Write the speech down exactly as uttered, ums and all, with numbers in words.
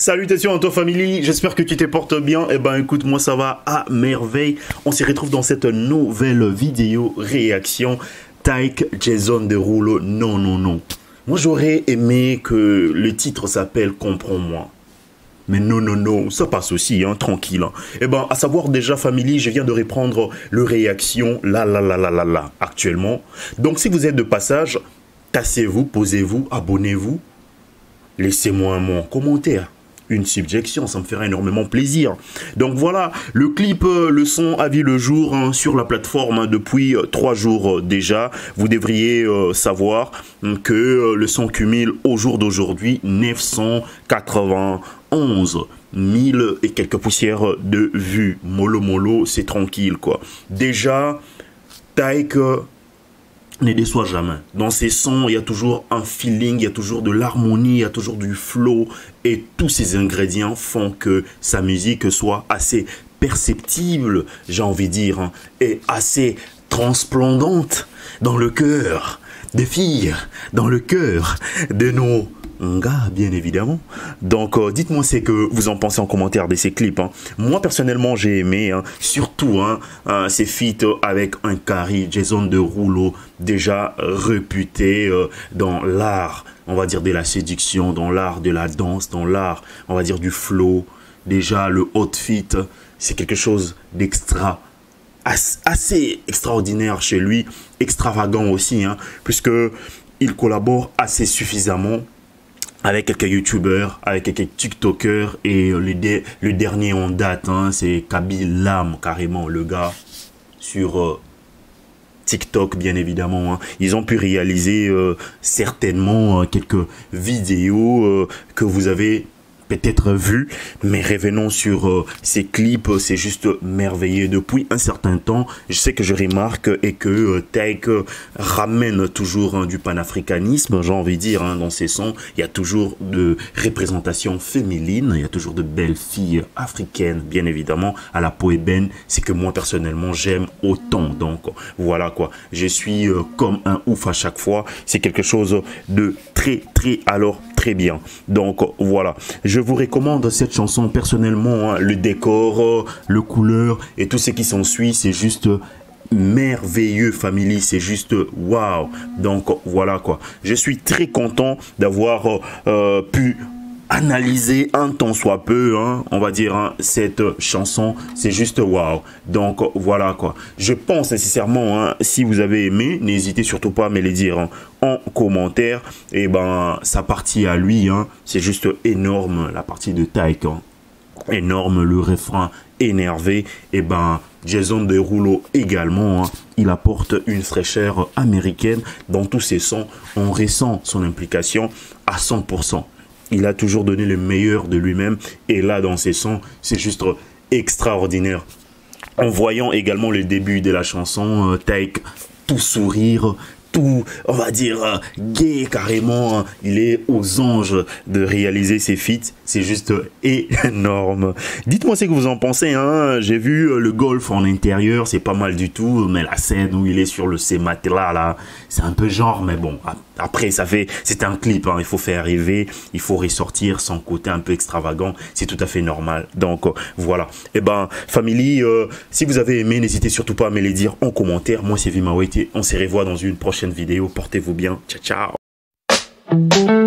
Salutations à toi family, j'espère que tu te portes bien. Eh ben écoute, moi ça va à merveille. On se retrouve dans cette nouvelle vidéo réaction Taïk Jason Derulo. Non, non, non. Moi j'aurais aimé que le titre s'appelle Comprends-moi. Mais non, non, non, ça passe aussi, hein, tranquille. Hein. Eh ben, à savoir déjà, family, je viens de reprendre le réaction, là, là, là, là, là, là, actuellement. Donc, si vous êtes de passage, tassez-vous, posez-vous, abonnez-vous. Laissez-moi un mot commentaire. Une subjection, ça me ferait énormément plaisir. Donc voilà, le clip, le son a vu le jour hein, sur la plateforme hein, depuis euh, trois jours euh, déjà. Vous devriez euh, savoir euh, que euh, le son cumule au jour d'aujourd'hui neuf cent quatre-vingt-onze mille et quelques poussières de vues. Mollo mollo, c'est tranquille quoi. Déjà, Taïk ne déçoit jamais. Dans ses sons, il y a toujours un feeling, il y a toujours de l'harmonie, il y a toujours du flow. Et tous ces ingrédients font que sa musique soit assez perceptible, j'ai envie de dire, hein, et assez transplendante dans le cœur des filles, dans le cœur de nos gars, bien évidemment. Donc, euh, dites-moi ce que vous en pensez en commentaire de ces clips. Hein. Moi, personnellement, j'ai aimé, hein, surtout hein, euh, ces feats avec un Kari, Jason Derulo, déjà réputé euh, dans l'art, on va dire, de la séduction, dans l'art de la danse, dans l'art, on va dire, du flow. Déjà, le outfit, c'est quelque chose d'extra, assez extraordinaire chez lui, extravagant aussi, hein, puisque il collabore assez suffisamment avec quelques youtubeurs, avec quelques tiktokers et le, de, le dernier en date, hein, c'est Kaby Lame, carrément, le gars sur euh, TikTok, bien évidemment. Hein. Ils ont pu réaliser euh, certainement euh, quelques vidéos euh, que vous avez peut-être vu, mais revenons sur euh, ces clips, c'est juste merveilleux. Depuis un certain temps, je sais que je remarque et que euh, Taïk euh, ramène toujours hein, du panafricanisme, j'ai envie de dire, hein, dans ses sons, il y a toujours de représentation féminine, il y a toujours de belles filles africaines, bien évidemment, à la peau ébène, c'est que moi personnellement j'aime autant, donc voilà quoi, je suis euh, comme un ouf à chaque fois, c'est quelque chose de très très alors très bien, donc voilà, je vous recommande cette chanson personnellement, hein, le décor, euh, le couleur et tout ce qui s'ensuit, c'est juste merveilleux family, c'est juste waouh. Donc voilà quoi, je suis très content d'avoir euh, pu analyser un tant soit peu, hein, on va dire, hein, cette chanson, c'est juste waouh. Donc voilà quoi. Je pense nécessairement, hein, si vous avez aimé, n'hésitez surtout pas à me le dire hein, en commentaire. Et ben sa partie à lui, hein, c'est juste énorme, la partie de Taïk, hein, énorme, le refrain énervé. Et ben Jason Derulo également, hein, il apporte une fraîcheur américaine dans tous ses sons. On ressent son implication à cent pour cent. Il a toujours donné le meilleur de lui-même. Et là, dans ses sons, c'est juste extraordinaire. En voyant également le début de la chanson, euh, Taïk, tout sourire, tout, on va dire, euh, gay carrément. Hein. Il est aux anges de réaliser ses feats. C'est juste énorme. Dites-moi ce que vous en pensez. Hein. J'ai vu euh, le golf en intérieur, c'est pas mal du tout. Mais la scène où il est sur le ces matelas là, c'est un peu genre. Mais bon, après ça fait, c'est un clip. Hein. Il faut faire rêver, il faut ressortir son côté un peu extravagant. C'est tout à fait normal. Donc euh, voilà. Et ben, family, euh, si vous avez aimé, n'hésitez surtout pas à me le dire en commentaire. Moi c'est Vimawete. On se revoit dans une prochaine vidéo. Portez-vous bien. Ciao, ciao.